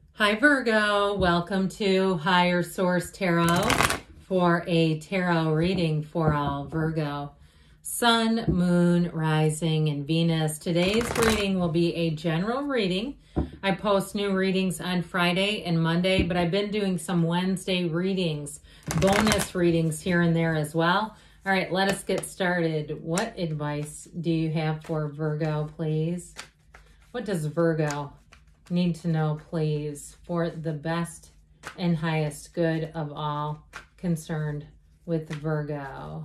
Hi Virgo, welcome to Higher Source Tarot for a tarot reading for all Virgo. Sun, Moon, Rising, and Venus. Today's reading will be a general reading. I post new readings on Friday and Monday, but I've been doing some Wednesday readings, bonus readings here and there as well. All right, let us get started. What advice do you have for Virgo, please? What does Virgo need to know, please, for the best and highest good of all concerned with Virgo?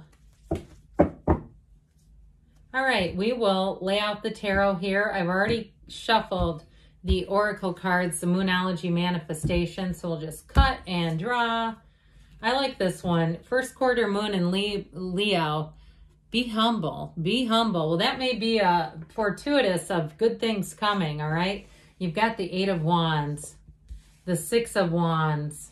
All right, we will lay out the tarot here. I've already shuffled the oracle cards, the Moonology manifestation, so we'll just cut and draw. I like this one. First quarter moon in Leo. Be humble. Be humble. Well, that may be fortuitous of good things coming, all right? You've got the Eight of Wands, the Six of Wands,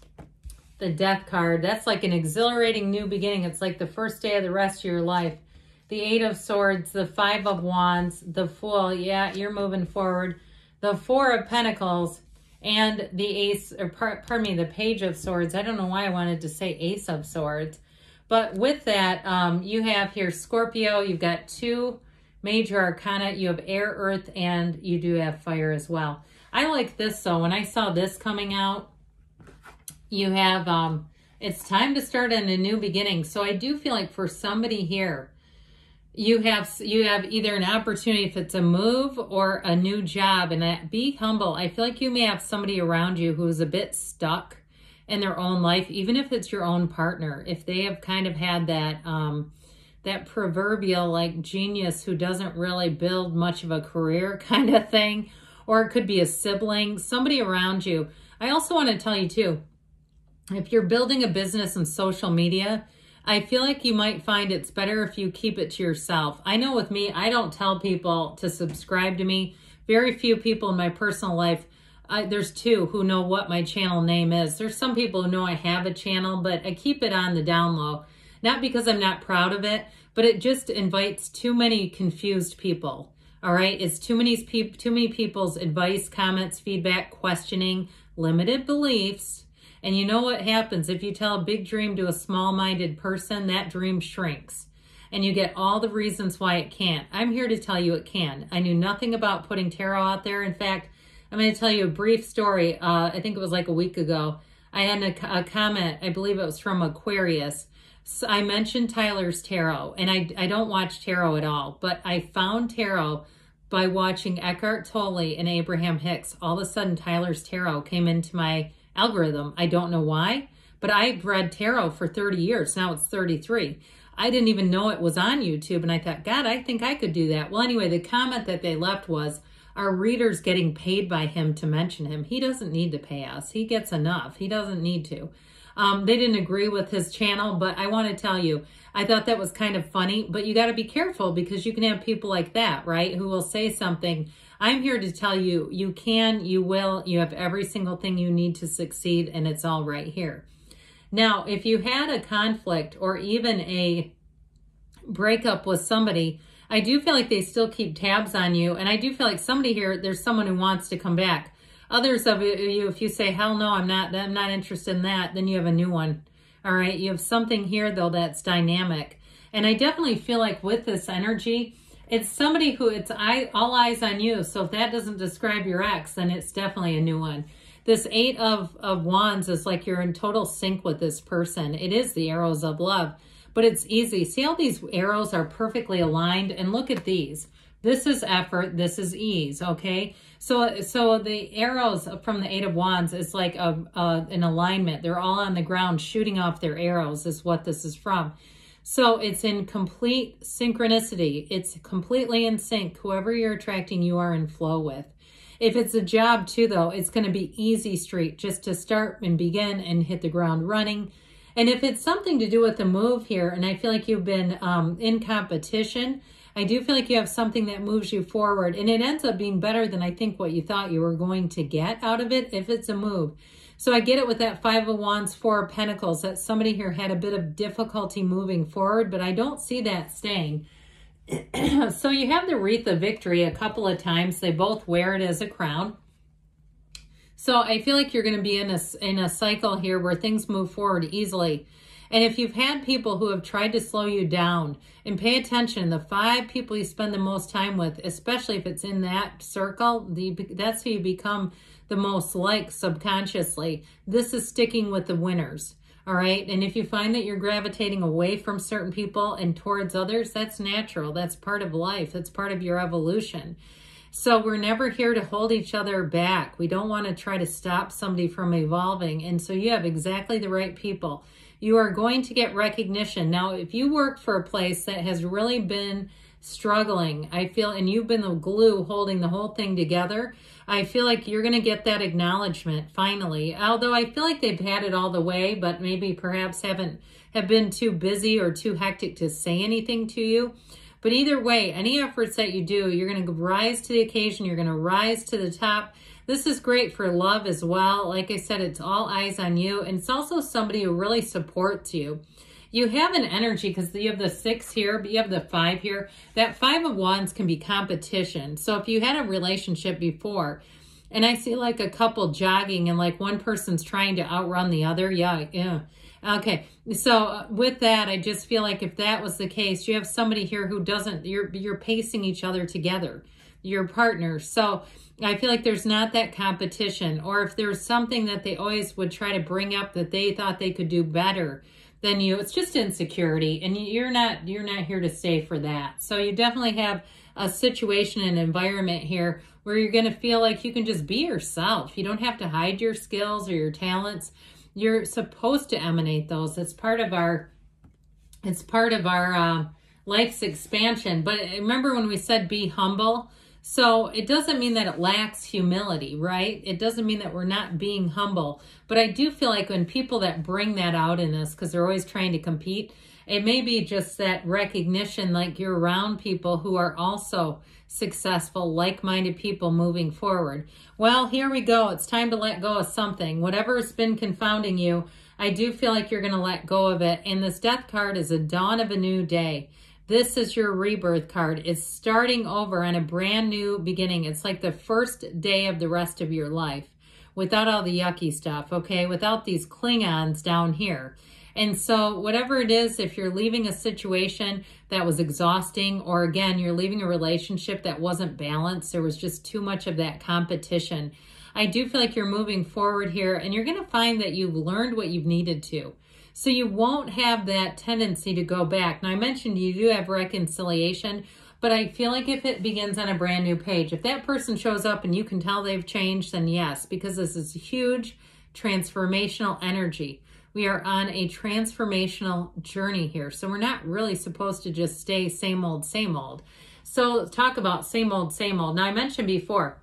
the Death card. That's like an exhilarating new beginning. It's like the first day of the rest of your life. The Eight of Swords, the Five of Wands, the Fool. Yeah, you're moving forward. The Four of Pentacles and the Ace, or pardon me, the Page of Swords. I don't know why I wanted to say Ace of Swords. But with that, you have here Scorpio. You've got two major arcana. You have air, earth, and you do have fire as well. I like this though. When I saw this coming out, you have, it's time to start in a new beginning. So I do feel like for somebody here, you have either an opportunity, if it's a move or a new job, and that be humble. I feel like you may have somebody around you who's a bit stuck in their own life, even if it's your own partner, if they have kind of had that, that proverbial like genius who doesn't really build much of a career kind of thing, or it could be a sibling, somebody around you. I also want to tell you too, if you're building a business on social media, I feel like you might find it's better if you keep it to yourself. I know with me, I don't tell people to subscribe to me. Very few people in my personal life, there's two who know what my channel name is. There's some people who know I have a channel, but I keep it on the down low. Not because I'm not proud of it, but it just invites too many confused people. All right, it's too many people's advice, comments, feedback, questioning, limited beliefs. And you know what happens if you tell a big dream to a small-minded person? That dream shrinks, and you get all the reasons why it can't. I'm here to tell you it can. I knew nothing about putting tarot out there. In fact, I'm going to tell you a brief story. I think it was like a week ago. I had a comment, I believe it was from Aquarius. So I mentioned Tyler's tarot, and I don't watch tarot at all, but I found tarot by watching Eckhart Tolle and Abraham Hicks. All of a sudden, Tyler's tarot came into my algorithm. I don't know why, but I've read tarot for 30 years. Now it's 33. I didn't even know it was on YouTube, and I thought, God, I think I could do that. Well, anyway, the comment that they left was, our readers getting paid by him to mention him. He doesn't need to pay us. He gets enough. He doesn't need to. They didn't agree with his channel, but I want to tell you, I thought that was kind of funny, but you got to be careful because you can have people like that, right? Who will say something. I'm here to tell you, you can, you will, you have every single thing you need to succeed, and it's all right here. Now, if you had a conflict or even a breakup with somebody, I do feel like they still keep tabs on you, and I do feel like somebody here, there's someone who wants to come back. Others of you, if you say, hell no, I'm not interested in that, then you have a new one. All right, you have something here, though, that's dynamic. And I definitely feel like with this energy, it's somebody who, it's all eyes on you. So if that doesn't describe your ex, then it's definitely a new one. This Eight of Wands is like you're in total sync with this person. It is the arrows of love, but it's easy. See how these arrows are perfectly aligned? And look at these. This is effort, this is ease, okay? So the arrows from the Eight of Wands is like an alignment. They're all on the ground shooting off their arrows is what this is from. So it's in complete synchronicity. It's completely in sync. Whoever you're attracting, you are in flow with. If it's a job too, though, it's going to be easy street just to start and begin and hit the ground running. And if it's something to do with the move here, and I feel like you've been in competition, I do feel like you have something that moves you forward, and it ends up being better than I think what you thought you were going to get out of it if it's a move. So I get it with that Five of Wands, Four of Pentacles, that somebody here had a bit of difficulty moving forward, but I don't see that staying. So you have the Wreath of Victory a couple of times. They both wear it as a crown. So I feel like you're going to be in a cycle here where things move forward easily. And if you've had people who have tried to slow you down, and pay attention, the 5 people you spend the most time with, especially if it's in that circle, that's who you become the most like subconsciously. This is sticking with the winners. All right. And if you find that you're gravitating away from certain people and towards others, that's natural. That's part of life. That's part of your evolution. So we're never here to hold each other back. We don't want to try to stop somebody from evolving. And so you have exactly the right people. You are going to get recognition. Now, if you work for a place that has really been struggling, I feel, and you've been the glue holding the whole thing together, I feel like you're going to get that acknowledgement finally. Although I feel like they've had it all the way, but maybe perhaps have been too busy or too hectic to say anything to you. But either way, any efforts that you do, you're going to rise to the occasion. You're going to rise to the top. This is great for love as well. Like I said, it's all eyes on you. And it's also somebody who really supports you. You have an energy because you have the 6 here, but you have the 5 here. That 5 of Wands can be competition. So if you had a relationship before, and I see like a couple jogging and like one person's trying to outrun the other. Yeah. Okay. So with that, I just feel like if that was the case, you have somebody here who doesn't, you're pacing each other together, your partner. So I feel like there's not that competition, or if there's something that they always would try to bring up that they thought they could do better than you, it's just insecurity, and you're not here to stay for that. So you definitely have a situation and environment here where you're going to feel like you can just be yourself. You don't have to hide your skills or your talents. You're supposed to emanate those. It's part of our life's expansion. But remember when we said be humble? So it doesn't mean that it lacks humility, right? It doesn't mean that we're not being humble. But I do feel like when people that bring that out in us, because they're always trying to compete, it may be just that recognition, like you're around people who are also successful, like-minded people moving forward. Well, here we go. It's time to let go of something. Whatever has been confounding you, I do feel like you're going to let go of it. And this Death card is a dawn of a new day. This is your rebirth card. It's starting over on a brand new beginning. It's like the first day of the rest of your life without all the yucky stuff, okay? Without these Klingons down here. And so whatever it is, if you're leaving a situation that was exhausting, or again, you're leaving a relationship that wasn't balanced, there was just too much of that competition, I do feel like you're moving forward here, and you're going to find that you've learned what you've needed to. So you won't have that tendency to go back. Now, I mentioned you do have reconciliation, but I feel like if it begins on a brand new page, if that person shows up and you can tell they've changed, then yes, because this is huge transformational energy. We are on a transformational journey here. So we're not really supposed to just stay same old, same old. So let's talk about same old, same old. Now, I mentioned before,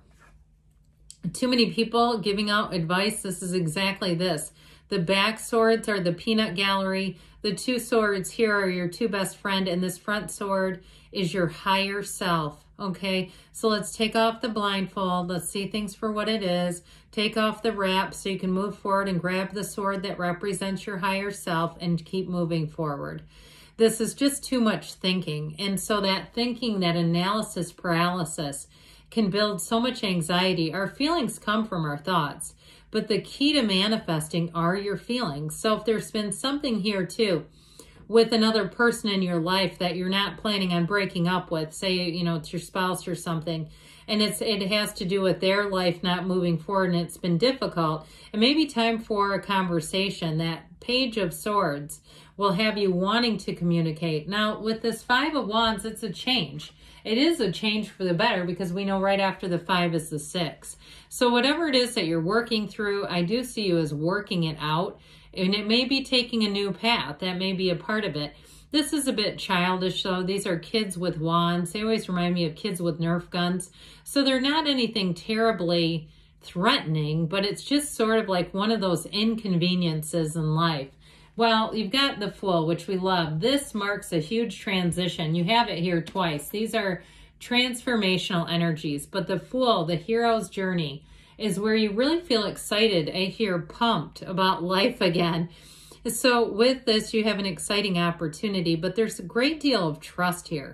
too many people giving out advice. This is exactly this. The back swords are the peanut gallery. The 2 swords here are your 2 best friend, and this front sword is your higher self. Okay, so let's take off the blindfold. Let's see things for what it is. Take off the wrap so you can move forward and grab the sword that represents your higher self and keep moving forward. This is just too much thinking. And so that thinking, that analysis paralysis can build so much anxiety. Our feelings come from our thoughts, but the key to manifesting are your feelings. So if there's been something here too, with another person in your life that you're not planning on breaking up with, say, you know, it's your spouse or something, and it has to do with their life not moving forward and it's been difficult, it may be time for a conversation. That Page of Swords will have you wanting to communicate. Now, with this 5 of Wands, it's a change. It is a change for the better because we know right after the 5 is the 6. So whatever it is that you're working through, I do see you as working it out. And it may be taking a new path. That may be a part of it. This is a bit childish, though. These are kids with wands. They always remind me of kids with Nerf guns. So they're not anything terribly threatening, but it's just sort of like one of those inconveniences in life. Well, you've got the Fool, which we love. This marks a huge transition. You have it here twice. These are transformational energies. But the Fool, the hero's journey, is where you really feel excited. I hear pumped about life again. So with this, you have an exciting opportunity, but there's a great deal of trust here.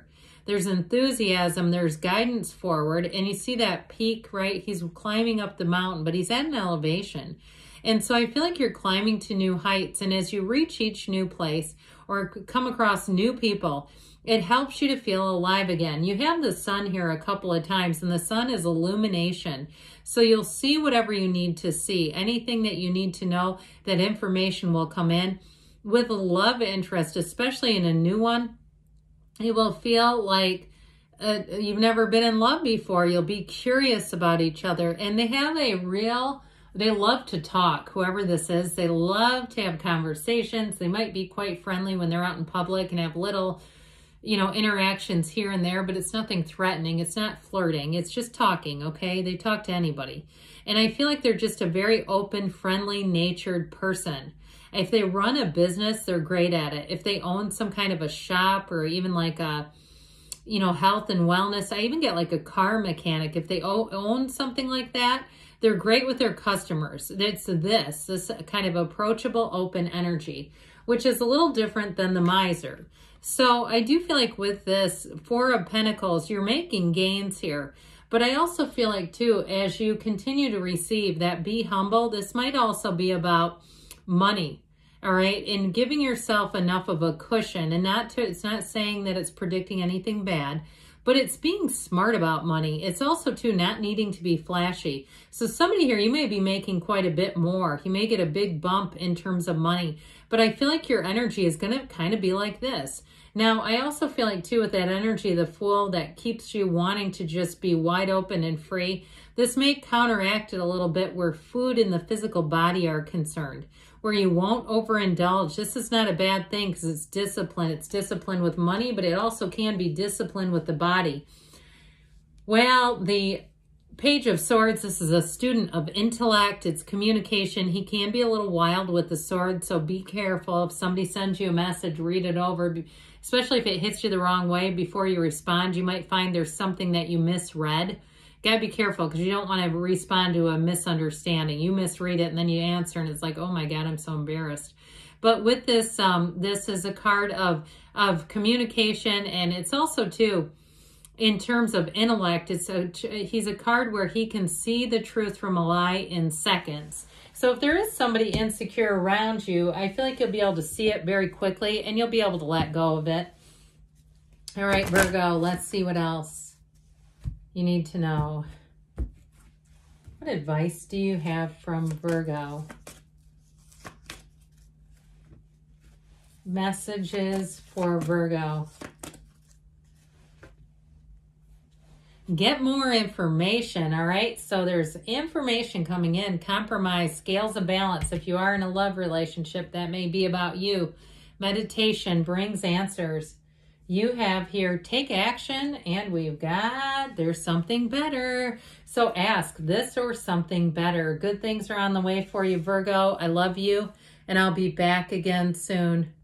There's enthusiasm, there's guidance forward, and you see that peak, right? He's climbing up the mountain, but he's at an elevation. And so I feel like you're climbing to new heights, and as you reach each new place or come across new people, it helps you to feel alive again. You have the sun here a couple of times, and the sun is illumination. So you'll see whatever you need to see. Anything that you need to know, that information will come in. With love interest, especially in a new one, it will feel like you've never been in love before. You'll be curious about each other. And they have they love to talk, whoever this is. They love to have conversations. They might be quite friendly when they're out in public and have little, interactions here and there, but it's nothing threatening. It's not flirting. It's just talking, okay? They talk to anybody. And I feel like they're just a very open, friendly, natured person. If they run a business, they're great at it. If they own some kind of a shop or even like a, health and wellness, I even get like a car mechanic. If they own something like that, they're great with their customers. It's this kind of approachable, open energy, which is a little different than the miser. So I do feel like with this Four of Pentacles, you're making gains here. But I also feel like too, as you continue to receive that, be humble. This might also be about money, all right? And giving yourself enough of a cushion, and it's not saying that it's predicting anything bad, but it's being smart about money. It's also too not needing to be flashy. So somebody here, you may be making quite a bit more. You may get a big bump in terms of money, but I feel like your energy is going to kind of be like this. Now, I also feel like too, with that energy, the Fool, that keeps you wanting to just be wide open and free. This may counteract it a little bit where food and the physical body are concerned, where you won't overindulge. This is not a bad thing because it's discipline. It's discipline with money, but it also can be discipline with the body. Well, the Page of Swords, this is a student of intellect. It's communication. He can be a little wild with the sword, so be careful. If somebody sends you a message, read it over, especially if it hits you the wrong way before you respond. You might find there's something that you misread. Gotta be careful because you don't want to respond to a misunderstanding. You misread it and then you answer and it's like, oh my God, I'm so embarrassed. But with this, this is a card of communication, and it's also too, in terms of intellect, he's a card where he can see the truth from a lie in seconds. So if there is somebody insecure around you, I feel like you'll be able to see it very quickly and you'll be able to let go of it. All right, Virgo, let's see what else you need to know. What advice do you have from Virgo? Messages for Virgo. Get more information, all right? So there's information coming in, compromise, scales of balance. If you are in a love relationship, that may be about you. Meditation brings answers. You have here, take action, and we've got, there's something better. So ask this or something better. Good things are on the way for you, Virgo. I love you, and I'll be back again soon.